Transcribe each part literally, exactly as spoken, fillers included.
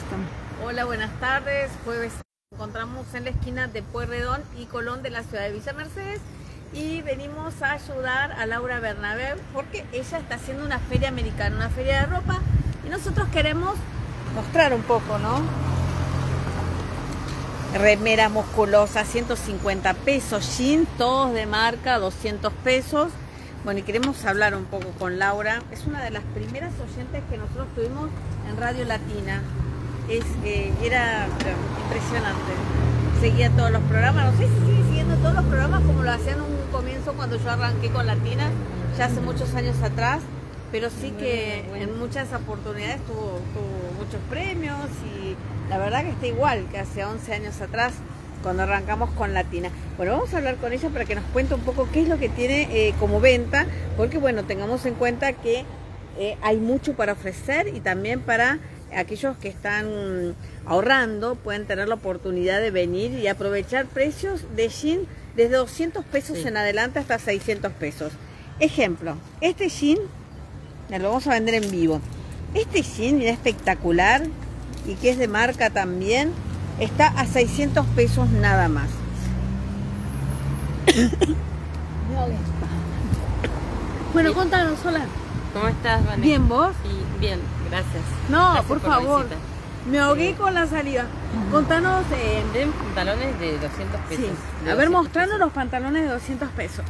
estamos. Hola, buenas tardes. Jueves nos encontramos en la esquina de Pueyrredón y Colón de la ciudad de Villa Mercedes y venimos a ayudar a Laura Bernabé porque ella está haciendo una feria americana, una feria de ropa, y nosotros queremos mostrar un poco, ¿no? Remeras musculosas, ciento cincuenta pesos, jeans, todos de marca, doscientos pesos. Bueno, y queremos hablar un poco con Laura. Es una de las primeras oyentes que nosotros tuvimos en Radio Latina. Es, eh, era impresionante. Seguía todos los programas. No sé si sigue siguiendo todos los programas como lo hacían en un comienzo cuando yo arranqué con Latina, ya hace muchos años atrás. Pero sí que en muchas oportunidades tuvo, tuvo muchos premios y la verdad que está igual que hace once años atrás cuando arrancamos con Latina. Bueno, vamos a hablar con ella para que nos cuente un poco qué es lo que tiene eh, como venta, porque bueno, tengamos en cuenta que eh, hay mucho para ofrecer y también para aquellos que están ahorrando, pueden tener la oportunidad de venir y aprovechar precios de jean desde doscientos pesos sí. en adelante hasta seiscientos pesos. Ejemplo, este jean lo vamos a vender en vivo. Este jean, mira, espectacular y que es de marca también, está a seiscientos pesos nada más. Bueno, contanos, hola. ¿Cómo estás, Vanessa? Bien, ¿vos? Sí, bien, gracias. No, gracias por, por favor. Me ahogué sí. con la saliva. Contanos... Eh, de pantalones de doscientos pesos. Sí. De a ver, mostrando los pantalones de doscientos pesos.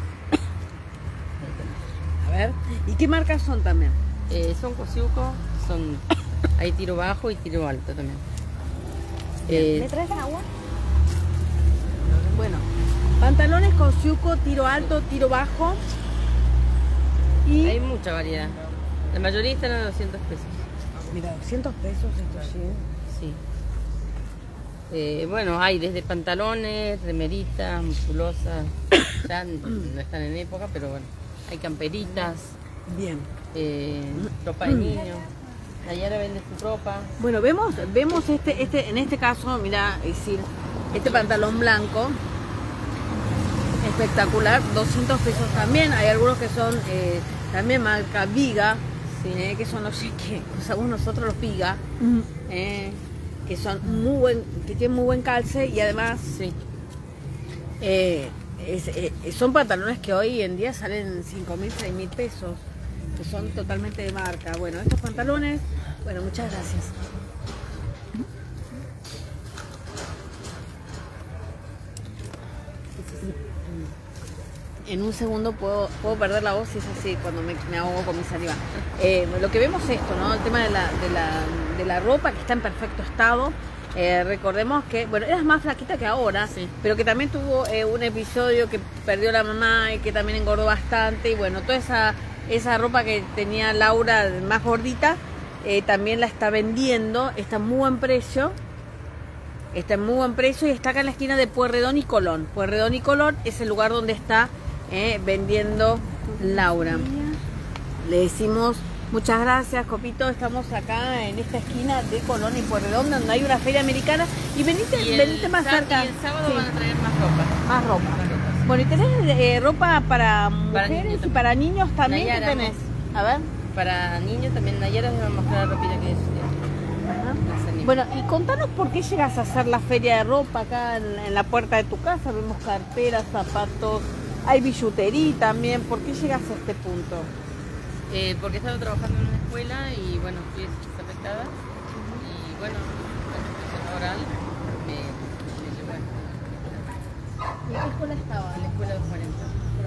A ver, ¿y qué marcas son también? Eh, son Kosciusko, son... hay tiro bajo y tiro alto también. Eh, ¿Me traes agua? Bueno, pantalones Kosciusko, tiro alto, tiro bajo. Y hay mucha variedad. La mayoría están a doscientos pesos. Mira, doscientos pesos estos jeans. Sí. Eh, bueno, hay desde pantalones, remeritas, musculosas. Ya no están en época, pero bueno. Hay camperitas. Bien. Eh, ropa de niño. Nayara vende su ropa. Bueno, vemos, vemos este, este, en este caso, mira, es decir, este pantalón blanco, espectacular, doscientos pesos también. Hay algunos que son eh, también marca Viga, ¿sí? eh, que son los que usamos nosotros los Viga, uh-huh. eh, que son muy buen, que tienen muy buen calce y además, sí. eh, es, eh, son pantalones que hoy en día salen cinco mil, seis mil pesos. Que son totalmente de marca. Bueno, estos pantalones, bueno, muchas gracias. En un segundo puedo, puedo perder la voz si es así, cuando me, me ahogo con mi saliva. Eh, lo que vemos es esto, ¿no? El tema de la, de la, de la ropa que está en perfecto estado. Eh, recordemos que, bueno, eras más flaquita que ahora, sí. pero que también tuvo eh, un episodio que perdió la mamá y que también engordó bastante. Y bueno, toda esa... Esa ropa que tenía Laura más gordita, eh, también la está vendiendo, está en muy buen precio. Está en muy buen precio y está acá en la esquina de Pueyrredón y Colón. Pueyrredón y Colón es el lugar donde está eh, vendiendo Laura. Le decimos muchas gracias, Copito. Estamos acá en esta esquina de Colón y Pueyrredón, donde hay una feria americana. Y venite, y venite más cerca. Y el sábado sí. van a traer más ropa. Más ropa. Más ropa. Bueno, y tenés eh, ropa para mujeres para y para niños también. Nayara, ¿qué tenés? A ver. Para niños también, Nayara les va a mostrar la ropita que es. Eh, bueno, y contanos por qué llegas a hacer la feria de ropa acá en, en la puerta de tu casa. Vemos carteras, zapatos, hay billutería también. ¿Por qué llegas a este punto? Eh, porque estaba trabajando en una escuela y bueno, fui afectada. Uh-huh. Y bueno, la situación laboral me, me llevó a... ¿Y en qué escuela estaba? En la escuela de cuarenta.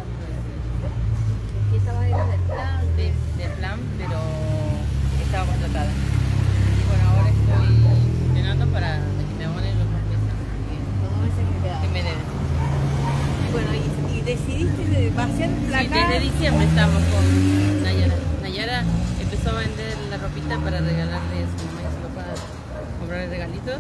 ¿Y estaba era del plan? De, de plan, pero estaba contratada. Y bueno, ahora estoy funcionando para que me abonen los más pesos los meses que quedan. Que me deben. Bueno, y, y decidiste de vaciar la sí, casa. Desde diciembre estamos con Nayara. Nayara empezó a vender la ropita para regalarle a su mamá y a su papá, comprarle regalitos.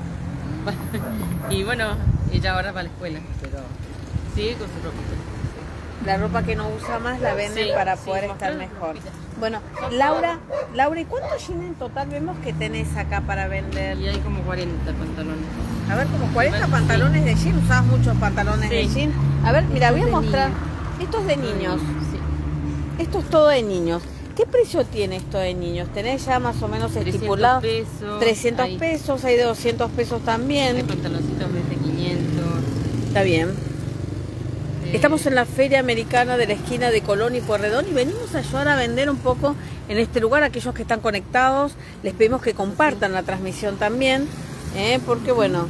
Y bueno, ella ahora va a la escuela, pero sigue con su ropita. La ropa que no usa más la venden sí, para poder sí, estar mejor. Bueno, Laura, Laura, ¿y cuántos jeans en total vemos que tenés acá para vender? Y hay como cuarenta pantalones. A ver, como cuarenta pantalones sí. de jean. Usabas muchos pantalones sí. de jean. A ver, mira, voy a mostrar. Esto es de niños. Sí. Esto es todo de niños. ¿Qué precio tiene esto de niños? ¿Tenés ya más o menos estipulado? trescientos pesos. trescientos hay, pesos, hay de doscientos pesos también. Hay pantaloncitos de quinientos. Está bien. Eh, Estamos en la Feria Americana de la esquina de Colón y Pueyrredón y venimos a ayudar a vender un poco en este lugar. Aquellos que están conectados, les pedimos que compartan la transmisión también, ¿eh? Porque bueno,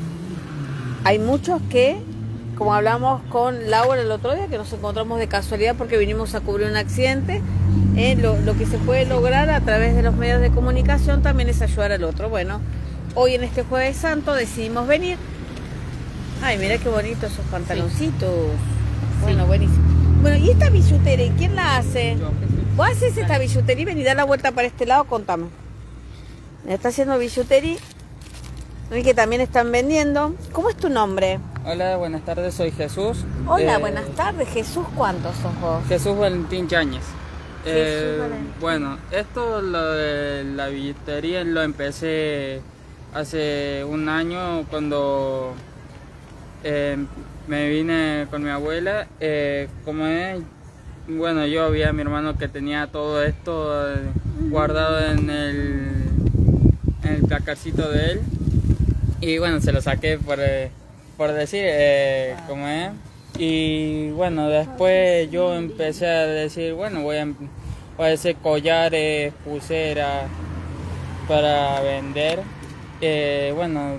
hay muchos que, como hablamos con Laura el otro día, que nos encontramos de casualidad porque vinimos a cubrir un accidente, ¿eh? lo, lo que se puede lograr a través de los medios de comunicación también es ayudar al otro. Bueno, hoy en este Jueves Santo decidimos venir. Ay, mira qué bonito esos pantaloncitos. Sí. Bueno, sí. Buenísimo. Bueno, ¿y esta billutería? ¿Quién la hace? Yo, ¿Vos haces esta billutería? Ven y da la vuelta para este lado, contame. Me está haciendo billutería. Y que también están vendiendo. ¿Cómo es tu nombre? Hola, buenas tardes, soy Jesús. Hola, Eh, buenas tardes. Jesús, ¿cuántos sos vos? Jesús Valentín Yáñez. Eh, Valentín. bueno, esto lo de la billutería lo empecé hace un año cuando eh, me vine con mi abuela. Eh, como es, bueno, yo vi a mi hermano que tenía todo esto eh, guardado en el, en el placarcito de él. Y bueno, se lo saqué por, eh, por decir eh, cómo es. Y bueno, después yo empecé a decir, bueno, voy a, voy a hacer collares, pulseras para vender. Eh, bueno,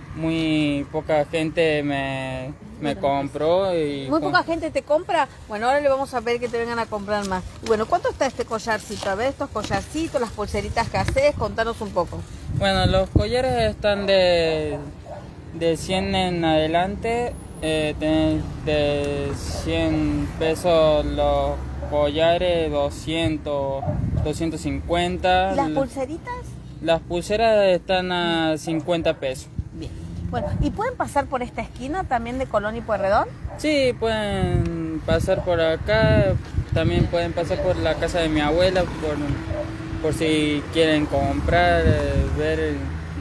muy poca gente me, me compró. Y Muy poca gente te compra. Bueno, ahora le vamos a pedir que te vengan a comprar más. Y bueno, ¿cuánto está este collarcito? A ver, estos collarcitos, las pulseritas que haces, contanos un poco. Bueno, los collares están de, de cien en adelante, eh, tenés de cien pesos los collares, doscientos, doscientos cincuenta. ¿Y las pulseritas? Las pulseras están a cincuenta pesos. Bien. Bueno, ¿y pueden pasar por esta esquina también de Colón y Pueyrredón? Sí, pueden pasar por acá, también pueden pasar por la casa de mi abuela, por... por si quieren comprar, eh, ver.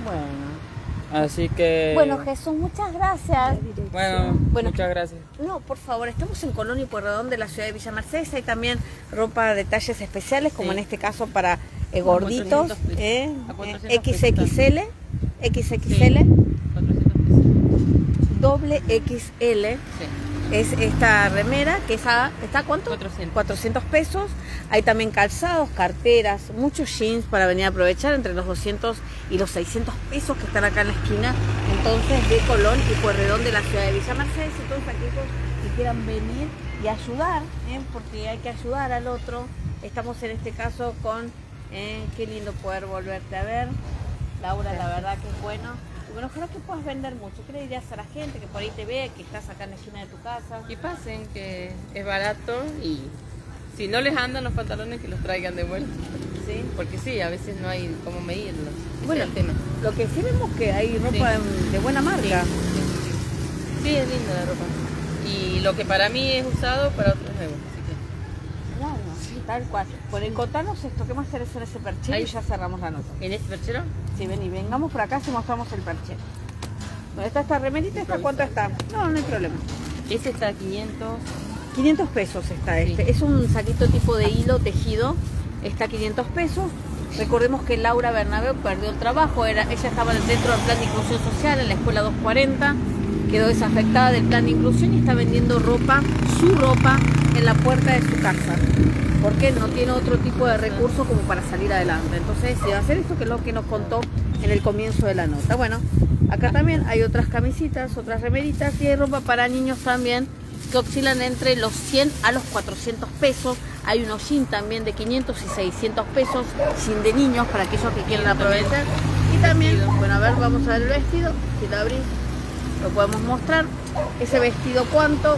Bueno. Así que... Bueno, Jesús, muchas gracias. Bueno, Bueno. muchas gracias. No, por favor, estamos en Colón y Pueyrredón de la ciudad de Villa Mercedes. Hay también ropa de talles especiales, como Sí. en este caso para eh, gorditos, cuatrocientos pesos. eh, A cuatrocientos eh, X X L, X X L, Sí. cuatrocientos pesos. doble X L. Sí. Es esta remera que es a, ¿está a cuánto? cuatrocientos. cuatrocientos pesos. Hay también calzados, carteras, muchos jeans para venir a aprovechar entre los doscientos y los seiscientos pesos que están acá en la esquina, entonces, de Colón y Pueyrredón de la ciudad de Villa Mercedes. Entonces, aquellos que quieran venir y ayudar, ¿eh? Porque hay que ayudar al otro. Estamos en este caso con, ¿eh? Qué lindo poder volverte a ver, Laura, la verdad que es bueno. Y bueno, ojalá que puedas vender mucho. ¿Qué le dirías a la gente que por ahí te ve, que estás acá en la esquina de tu casa? Y pasen, que es barato y si no les andan los pantalones, que los traigan de vuelta. ¿Sí? Porque sí, a veces no hay cómo medirlos. Ese Bueno, es el tema. lo que sí vemos que hay ropa Sí. de, de buena marca. Sí, sí, sí. Sí, es linda la ropa. Y lo que para mí es usado, para otros es nuevo. Así que Claro, sí, tal cual. Bueno, contanos esto, ¿qué más tenés en ese perchero? Ahí. Y ya cerramos la nota. ¿en este perchero? Sí, ven y vengamos por acá si mostramos el perchero. Bueno, está esta remerita, ¿esta cuánto está? No, no hay problema. Ese está a quinientos. quinientos pesos está este. Sí. Es un saquito tipo de hilo tejido, está a quinientos pesos. Recordemos que Laura Bernabeu perdió el trabajo, era, ella estaba dentro del plan de inclusión social en la escuela doscientos cuarenta, quedó desafectada del plan de inclusión y está vendiendo ropa, su ropa, en la puerta de su casa, porque no tiene otro tipo de recurso como para salir adelante. Entonces, si va a hacer esto, que es lo que nos contó en el comienzo de la nota. Bueno, acá también hay otras camisitas, otras remeritas y hay ropa para niños también, que oscilan entre los cien a los cuatrocientos pesos. Hay unos jeans también de quinientos y seiscientos pesos, jean de niños, para aquellos que quieran aprovechar. Y también, bueno, a ver, vamos a ver el vestido, si lo abrís, lo podemos mostrar. Ese vestido, ¿cuánto?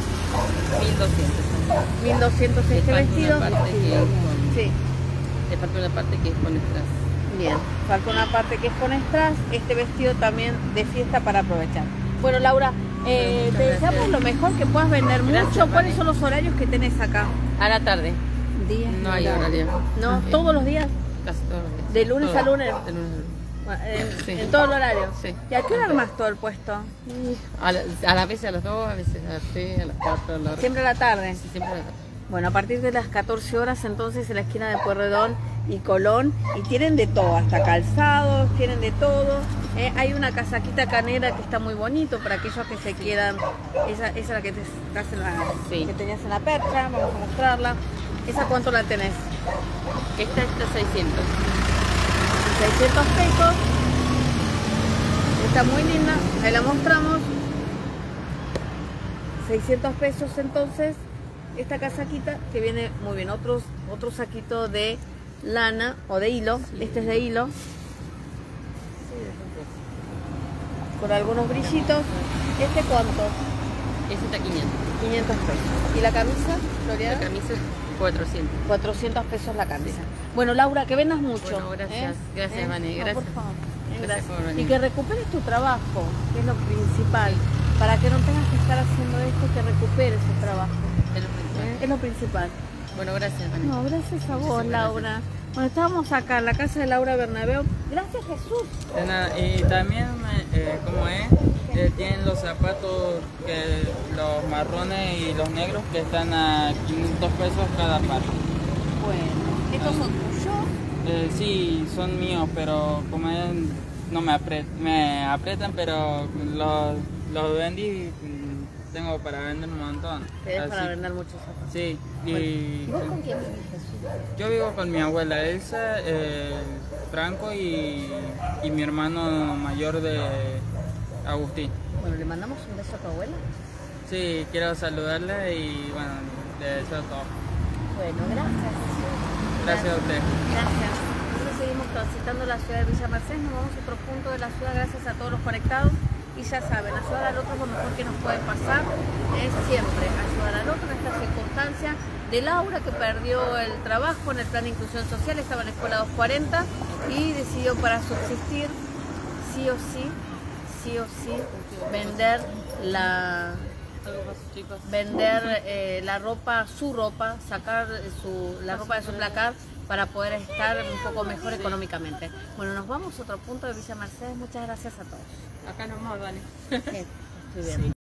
mil doscientos. mil doscientos Le este falta vestido. una parte que es con, Sí, le falta una parte que es con strass. bien. Falta una parte que es con strass. Este vestido también de fiesta para aprovechar. Bueno, Laura, eh, Muchas te deseamos gracias. lo mejor, que puedas vender Gracias, mucho. ¿Cuáles Vale. son los horarios que tenés acá? A la tarde. Días. No hay horario. No, Ok. todos los días. Casi todos los días. ¿De lunes Todo. a lunes? De lunes a lunes. Bueno, En, Sí. en todo el horario. Sí. ¿Y a qué hora armás todo el puesto? A, la, a la veces a las dos, a veces a las tres, a las cuatro, a la hora. Siempre a la tarde. Sí, siempre a la tarde. Bueno, a partir de las catorce horas entonces en la esquina de Pueyrredón y Colón, y tienen de todo, hasta calzados, tienen de todo. Eh, hay una casaquita canera que está muy bonito para aquellos que se quieran. Esa, esa es la que, te, estás en la, Sí. que tenías en la percha, vamos a mostrarla. ¿Esa cuánto la tenés? Esta está seiscientos. seiscientos pesos. Está muy linda, ahí la mostramos. seiscientos pesos entonces. Esta casaquita que viene muy bien, otros, otro saquito de lana o de hilo, sí. Este es de hilo, con algunos brillitos. ¿Este cuánto? Este está quinientos. quinientos pesos. ¿Y la camisa, Floriana? La camisa cuatrocientos. cuatrocientos pesos la camisa. Bueno, Laura, que vendas mucho. Bueno, gracias, ¿eh? gracias, ¿Eh? Vane, No, gracias. por favor. Gracias Gracias. por venir. Y que recuperes tu trabajo, que es lo principal, para que no tengas que estar haciendo esto, que recuperes tu trabajo. Es lo principal. ¿Eh? Es lo principal. Bueno, gracias, Vane. No, gracias a vos, Muchísimas Laura. gracias. Bueno, estábamos acá en la casa de Laura Bernabeu. Gracias, Jesús. De nada, y también, eh, como es, eh, tienen los zapatos, que los marrones y los negros, que están a quinientos pesos cada par. Bueno, ¿estos son tuyos? Eh, sí, son míos, pero como es, no me, apret me aprietan, pero los, los vendí y mm, tengo para vender un montón. Tenés para Así- vender muchos zapatos. Sí, y Bueno, ¿y vos con quién vivís, Jesús? yo vivo con mi abuela Elsa, eh, Franco y, y mi hermano mayor de Agustín. Bueno, ¿le mandamos un beso a tu abuela? Sí, quiero saludarla y bueno, le deseo todo. Bueno, gracias, Jesús. Gracias a usted. Gracias. Nosotros seguimos transitando la ciudad de Villa Mercedes, nos vamos a otro punto de la ciudad gracias a todos los conectados. Y ya saben, ayudar al otro es lo mejor que nos puede pasar, es siempre ayudar al otro en esta circunstancia. De Laura, que perdió el trabajo en el plan de inclusión social, estaba en la escuela doscientos cuarenta y decidió, para subsistir, sí o sí, sí o sí, vender la... Algo más, chicos. vender eh, la ropa, su ropa, sacar su, la ropa de su placar para poder estar un poco mejor económicamente. Bueno, nos vamos a otro punto de Villa Mercedes. Muchas gracias a todos. Acá nomás, Vane. Bien, estoy bien.